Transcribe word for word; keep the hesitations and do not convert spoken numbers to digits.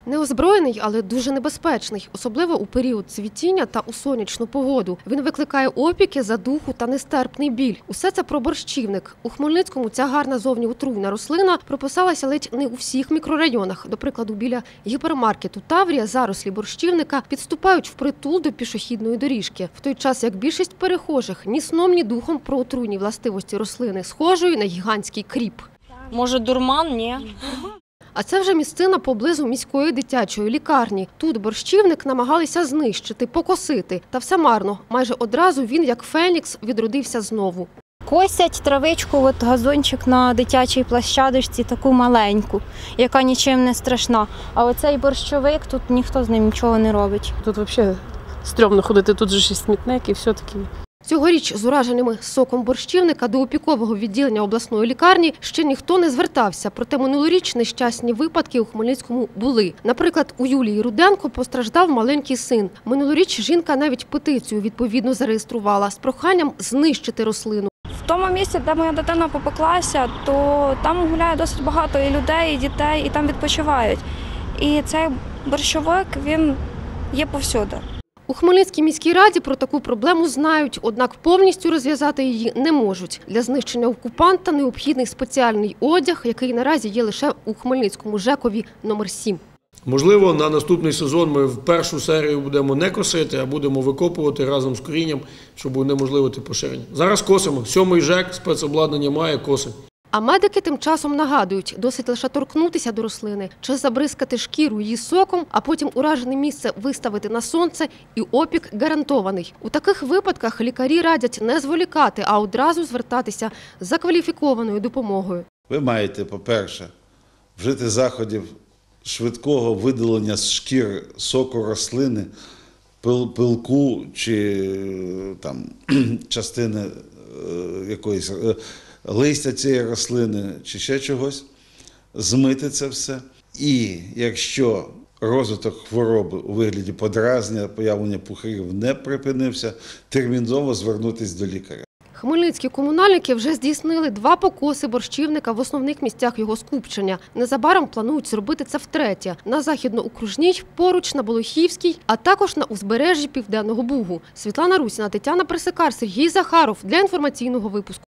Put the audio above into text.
Неозброєний, але дуже небезпечний, особливо у період цвітіння та у сонячну погоду. Він викликає опіки, задуху та нестерпний біль. Усе це про борщівник. У Хмельницькому ця гарна зовні отруйна рослина прописалася ледь не у всіх мікрорайонах. До прикладу, біля гіпермаркету «Таврія» зарослі борщівника підступають впритул до пішохідної доріжки. В той час, як більшість перехожих ні сном, ні духом про отруйні властивості рослини, схожої на гігантський кріп. Може, дурман? Ні. А це вже місцина поблизу міської дитячої лікарні. Тут борщівник намагалися знищити, покосити. Та все марно. Майже одразу він, як фенікс, відродився знову. Косять травичку, от газончик на дитячій площадочці, таку маленьку, яка нічим не страшна. А оцей борщовик, тут ніхто з ним нічого не робить. Тут взагалі стрьомно ходити, тут же ж і смітник і все таке. Цьогоріч з ураженими соком борщівника до опікового відділення обласної лікарні ще ніхто не звертався. Проте минулоріч нещасні випадки у Хмельницькому були. Наприклад, у Юлії Руденко постраждав маленький син. Минулоріч жінка навіть петицію відповідно зареєструвала з проханням знищити рослину. В тому місці, де моя дитина попеклася, то там гуляє досить багато і людей, і дітей, і там відпочивають. І цей борщовик, він є повсюди. У Хмельницькій міській раді про таку проблему знають, однак повністю розв'язати її не можуть. Для знищення окупанта необхідний спеціальний одяг, який наразі є лише у Хмельницькому ЖЕКові номер сім. Можливо, на наступний сезон ми в першу серію будемо не косити, а будемо викопувати разом з корінням, щоб унеможливити поширення. Зараз косимо. Сьомий ЖЕК спецобладнання має, коси. А медики тим часом нагадують, досить лише торкнутися до рослини, чи забризкати шкіру її соком, а потім уражене місце виставити на сонце, і опік гарантований. У таких випадках лікарі радять не зволікати, а одразу звертатися за кваліфікованою допомогою. Ви маєте, по-перше, вжити заходів швидкого видалення з шкір соку рослини, пил, пилку чи там, частини якоїсь листя цієї рослини чи ще чогось, змити це все. І якщо розвиток хвороби у вигляді подразнення, появлення пухирів не припинився, терміново звернутися до лікаря. Хмельницькі комунальники вже здійснили два покоси борщівника в основних місцях його скупчення. Незабаром планують зробити це втретє – на Західноокружній, поруч на Болохівській, а також на узбережжі Південного Бугу. Світлана Русіна, Тетяна Пресекар, Сергій Захаров для інформаційного випуску.